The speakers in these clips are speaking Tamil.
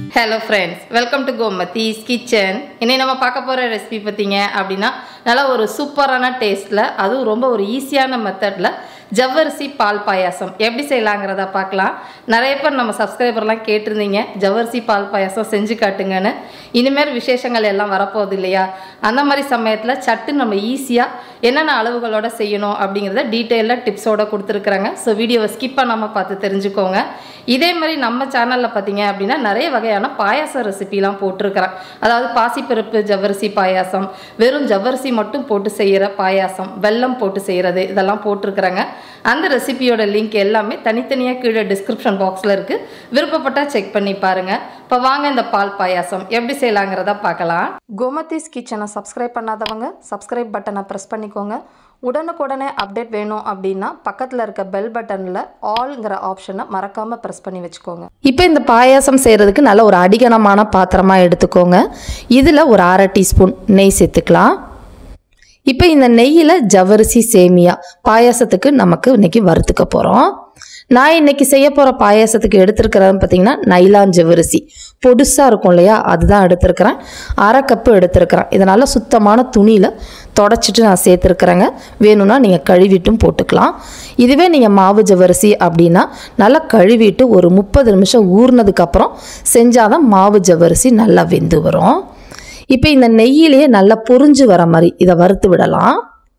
Hello friends, welcome to Gomathi's Kitchen. இன்னைக்கு நம்ம பார்க்க போற ரெசிபி பத்திங்க அப்படினா நல்ல ஒரு சூப்பரான டேஸ்ட்ல அதுவும் ரொம்ப ஒரு ஈஸியான மெத்தட்ல ஜவ்வரிசி பால் பாயாசம் எப்படி செய்யலாம்ங்கறத பார்க்கலாம். நிறைய பேர் நம்ம சப்ஸ்கிரைபர்லாம் கேட்டிருந்தீங்க ஜவ்வரிசி பால் பாயாசம் செஞ்சு காட்டுங்கன்னு. இனிமேல் விசேஷங்கள் எல்லாம் வரப்போகுது இல்லையா, அந்த மாதிரி சமயத்தில் சட்டு நம்ம ஈஸியாக என்னென்ன அளவுகளோட செய்யணும் அப்படிங்கிறத டீட்டெயிலாக டிப்ஸோட கொடுத்துருக்குறாங்க. ஸோ வீடியோவை ஸ்கிப் பண்ணாமல் பார்த்து தெரிஞ்சுக்கோங்க. இதே மாதிரி நம்ம சேனலில் பார்த்தீங்க அப்படின்னா நிறைய வகையான பாயாச ரெசிபிலாம் போட்டிருக்கிறேன். அதாவது பாசிப்பருப்பு ஜவ்வரிசி பாயாசம், வெறும் ஜவ்வரிசி மட்டும் போட்டு செய்கிற பாயாசம், வெல்லம் போட்டு செய்கிறது, இதெல்லாம் போட்டிருக்கிறாங்க. அந்த ரெசிபியோட லிங்க் எல்லாமே தனித்தனியாக கீழே டிஸ்கிரிப்ஷன் பாக்ஸில் இருக்குது. விருப்பப்பட்டால் செக் பண்ணி பாருங்கள். இப்போ வாங்க இந்த பால் பாயாசம் எப்படி செய்யலாங்கிறத பார்க்கலாம். கோமதிஸ் கிச்சனை சப்ஸ்கிரைப் பண்ணாதவங்க சப்ஸ்கிரைப் பட்டனை ப்ரெஸ் பண்ணிக்கோங்க. உடனுக்குடனே அப்டேட் வேணும் அப்படின்னா பக்கத்தில் இருக்க பெல் பட்டனில் ஆல்ங்கிற ஆப்ஷனை மறக்காமல் ப்ரெஸ் பண்ணி வச்சுக்கோங்க. இப்போ இந்த பாயாசம் செய்கிறதுக்கு நல்ல ஒரு அடிகனமான பாத்திரமாக எடுத்துக்கோங்க. இதில் ஒரு 1/2 டீஸ்பூன் நெய் சேர்த்துக்கலாம். இப்போ இந்த நெய்யில் ஜவ்வரிசி சேமியா பாயாசத்துக்கு நமக்கு இன்றைக்கி வறுத்துக்க போகிறோம். நான் இன்றைக்கி செய்ய போகிற பாயாசத்துக்கு எடுத்துருக்கிறதுன்னு பார்த்தீங்கன்னா நைலான் ஜவ்வரிசி பொடுசாக இருக்கும் இல்லையா, அதுதான் எடுத்துருக்கிறேன். 1/2 கப்பு எடுத்துருக்கிறேன். இதனால் சுத்தமான துணியில் தொடச்சிட்டு நான் சேர்த்துருக்குறேங்க. வேணும்னா நீங்கள் கழுவிட்டும் போட்டுக்கலாம். இதுவே நீங்கள் மாவு ஜவ்வரிசி அப்படின்னா நல்லா கழுவிட்டு ஒரு 30 நிமிஷம் ஊறினதுக்கப்புறம் செஞ்சால் தான் மாவு ஜவ்வரிசி நல்லா வெந்து வரும். இப்போ இந்த நெய்யிலேயே நல்லா பொரிஞ்சு வர மாதிரி இதை வறுத்து விடலாம்.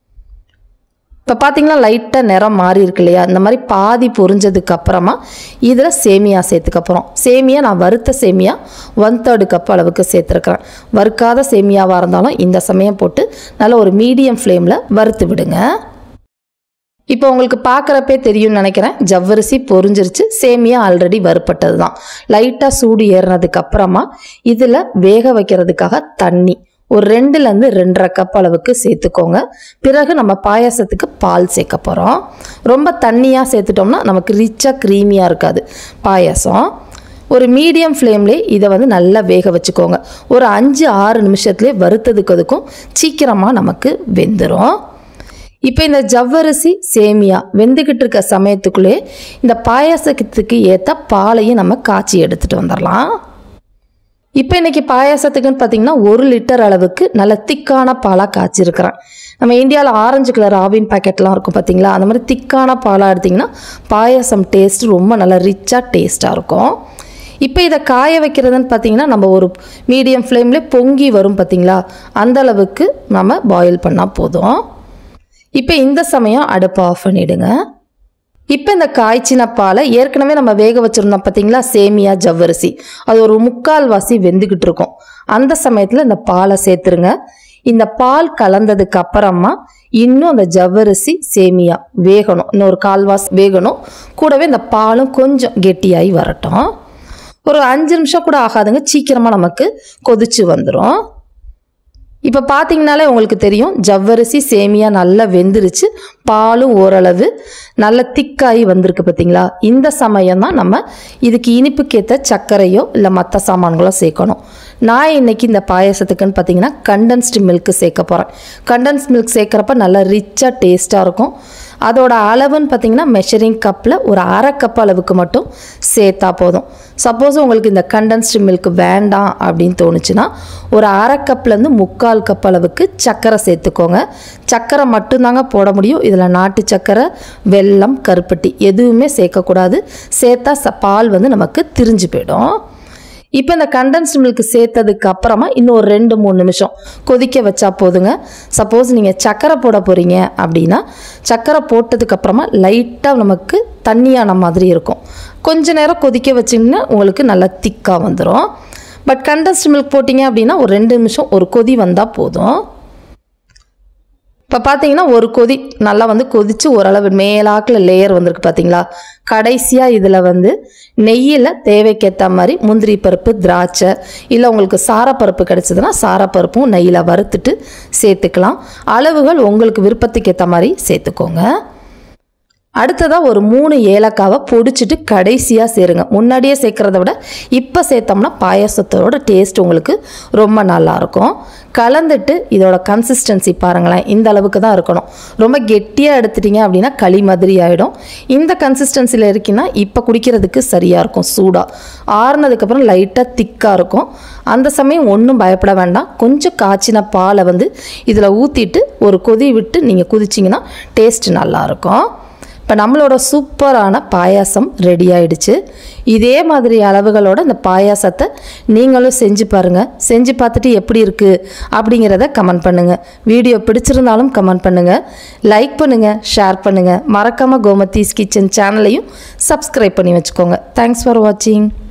இப்போ பார்த்தீங்கன்னா லைட்டாக நிறம் மாறி இருக்கு இல்லையா, இந்த மாதிரி பாதி பொரிஞ்சதுக்கு அப்புறமா இதில் சேமியா சேர்த்துக்கப்புறம் சேமியா நான் வறுத்த சேமியா 1/3 கப் அளவுக்கு சேர்த்துருக்குறேன். வறுக்காத சேமியாவாக இருந்தாலும் இந்த சமயம் போட்டு நல்ல ஒரு மீடியம் ஃப்ளேமில் வறுத்து விடுங்க. இப்போ உங்களுக்கு பார்க்குறப்பே தெரியும்னு நினைக்கிறேன், ஜவ்வரிசி பொரிஞ்சிருச்சு, சேமியா ஆல்ரெடி வறுப்பட்டது தான். லைட்டாக சூடு ஏறினதுக்கு அப்புறமா இதில் வேக வைக்கிறதுக்காக தண்ணி ஒரு 2லேருந்து 2.5 கப் அளவுக்கு சேர்த்துக்கோங்க. பிறகு நம்ம பாயாசத்துக்கு பால் சேர்க்க போகிறோம். ரொம்ப தண்ணியாக சேர்த்துட்டோம்னா நமக்கு ரிச்சாக க்ரீமியாக இருக்காது பாயாசம். ஒரு மீடியம் ஃப்ளேம்லேயே இதை நல்லா வேக வச்சுக்கோங்க. ஒரு 5-6 நிமிஷத்துலேயே வறுத்ததுக்கு அதுக்கும் சீக்கிரமாக நமக்கு வெந்துடும். இப்போ இந்த ஜவ்வரிசி சேமியா வெந்துக்கிட்டு இருக்க சமயத்துக்குள்ளே இந்த பாயாசத்துக்கு ஏற்ற பாலையும் நம்ம காய்ச்சி எடுத்துகிட்டு வந்துடலாம். இப்போ இன்றைக்கி பாயாசத்துக்குன்னு பார்த்திங்கன்னா 1 லிட்டர் அளவுக்கு நல்ல திக்கான பாலாக காய்ச்சிருக்கிறேன். நம்ம இந்தியாவில் ஆரஞ்சு கலர் ஆவின் பேக்கெட்லாம் இருக்கும் பார்த்திங்களா, அந்த மாதிரி திக்கான பாலாக எடுத்திங்கன்னா பாயாசம் டேஸ்ட் ரொம்ப நல்லா ரிச்சாக டேஸ்ட்டாக இருக்கும். இப்போ இதை காய வைக்கிறதுன்னு பார்த்திங்கன்னா நம்ம ஒரு மீடியம் ஃப்ளேம்லேயே பொங்கி வரும் பார்த்திங்களா, அந்தளவுக்கு நம்ம பாயில் பண்ணால் போதும். இப்போ இந்த சமயம் அடுப்பை ஆஃப் பண்ணிவிடுங்க. இப்போ இந்த காய்ச்சின பாலை ஏற்கனவே நம்ம வேக வச்சுருந்தோம் பார்த்திங்களா சேமியா ஜவ்வரிசி, அது ஒரு 3/4 வாசி வெந்துக்கிட்டு இருக்கும். அந்த சமயத்தில் இந்த பாலை சேர்த்துருங்க. இந்த பால் கலந்ததுக்கு அப்புறமா இன்னும் அந்த ஜவ்வரிசி சேமியா வேகணும், இன்னும் ஒரு 1/4 வாசி வேகணும். கூடவே இந்த பாலும் கொஞ்சம் கெட்டியாகி வரட்டும். ஒரு 5 நிமிஷம் கூட ஆகாதுங்க, சீக்கிரமாக நமக்கு கொதிச்சு வந்துடும். இப்போ பார்த்தீங்கனாலே உங்களுக்கு தெரியும் ஜவ்வரிசி சேமியா நல்லா வெந்துருச்சு, பாலும் ஓரளவு நல்ல திக்காகி வந்திருக்கு பார்த்தீங்களா. இந்த சமயம் தான் நம்ம இதுக்கு இனிப்புக்கேற்ற சர்க்கரையோ இல்லை மற்ற சாமான்களோ சேர்க்கணும். நான் இன்றைக்கி இந்த பாயாசத்துக்குன்னு பார்த்தீங்கன்னா கண்டென்ஸ்டு மில்க்கு சேர்க்க போகிறேன். கண்டென்ஸ்ட் மில்க் சேர்க்குறப்ப நல்லா ரிச்சாக டேஸ்ட்டாக இருக்கும். அதோட அளவுன்னு பார்த்தீங்கன்னா மெஷரிங் கப்பில் ஒரு 1/2 கப் அளவுக்கு மட்டும் சேர்த்தா போதும். சப்போஸ் உங்களுக்கு இந்த கண்டென்ஸ்டு மில்க் வேண்டாம் அப்படின்னு தோணுச்சுன்னா ஒரு 1/2 கப்லேருந்து 3/4 கப் அளவுக்கு சர்க்கரை சேர்த்துக்கோங்க. சர்க்கரை மட்டும்தாங்க போட முடியும். இதில் நாட்டு சர்க்கரை, வெல்லம், கருப்பட்டி எதுவுமே சேர்க்கக்கூடாது. சேர்த்தா பால் நமக்கு திரிஞ்சு போயிடும். இப்போ இந்த கண்டென்ஸ்டு மில்க் சேர்த்ததுக்கு அப்புறமா இன்னும் ஒரு 2-3 நிமிஷம் கொதிக்க வச்சா போதுங்க. சப்போஸ் நீங்கள் சர்க்கரை போட போகிறீங்க அப்படின்னா சர்க்கரை போட்டதுக்கப்புறமா லைட்டாக நமக்கு தண்ணியான மாதிரி இருக்கும். கொஞ்ச நேரம் கொதிக்க வச்சிங்கன்னா உங்களுக்கு நல்லா திக்காக வந்துடும். பட் கண்டென்ஸ்டு மில்க் போட்டிங்க அப்படின்னா ஒரு 2 நிமிஷம் ஒரு கொதி வந்தால் போதும். இப்போ பார்த்தீங்கன்னா ஒரு கொதி நல்லா கொதித்து ஓரளவு மேலாக்கில் லேயர் வந்திருக்கு பார்த்தீங்களா. கடைசியாக இதில் நெய்யில் தேவைக்கேற்ற மாதிரி முந்திரி பருப்பு, திராட்சை, இல்லை உங்களுக்கு சாரப்பருப்பு கிடச்சிதுன்னா சாரப்பருப்பும் நெய்யில் வறுத்துட்டு சேர்த்துக்கலாம். அளவுகள் உங்களுக்கு விருப்பத்துக்கு ஏற்ற மாதிரி சேர்த்துக்கோங்க. அடுத்ததாக ஒரு 3 ஏலக்காவை பொடிச்சிட்டு கடைசியாக சேருங்க. முன்னாடியே சேர்க்குறத விட இப்போ சேர்த்தோம்னா பாயாசத்தோட டேஸ்ட் உங்களுக்கு ரொம்ப நல்லாயிருக்கும். கலந்துட்டு இதோட கன்சிஸ்டன்சி பாருங்களேன், இந்த அளவுக்கு தான் இருக்கணும். ரொம்ப கெட்டியாக எடுத்துட்டிங்க அப்படின்னா களி மாதிரி ஆகிடும். இந்த கன்சிஸ்டன்சியில் இருக்குன்னா இப்போ குடிக்கிறதுக்கு சரியாக இருக்கும். சூடாக ஆறுனதுக்கப்புறம் லைட்டாக திக்காக இருக்கும். அந்த சமயம் ஒன்றும் பயப்பட வேண்டாம். கொஞ்சம் காய்ச்சின பாலை இதில் ஊற்றிட்டு ஒரு கொதி விட்டு நீங்கள் குதிச்சிங்கன்னா டேஸ்ட் நல்லாயிருக்கும். இப்போ நம்மளோட சூப்பரான பாயாசம் ரெடி ஆயிடுச்சு. இதே மாதிரி அளவுகளோட இந்த பாயாசத்தை நீங்களும் செஞ்சு பாருங்கள். செஞ்சு பார்த்துட்டு எப்படி இருக்குது அப்படிங்கிறத கமெண்ட் பண்ணுங்கள். வீடியோ பிடிச்சிருந்தாலும் கமெண்ட் பண்ணுங்கள். லைக் பண்ணுங்கள், ஷேர் பண்ணுங்கள். மறக்காமல் கோமதீஸ் கிச்சன் சேனலையும் சப்ஸ்கிரைப் பண்ணி வச்சுக்கோங்க. தேங்க்ஸ் ஃபார் வாட்சிங்.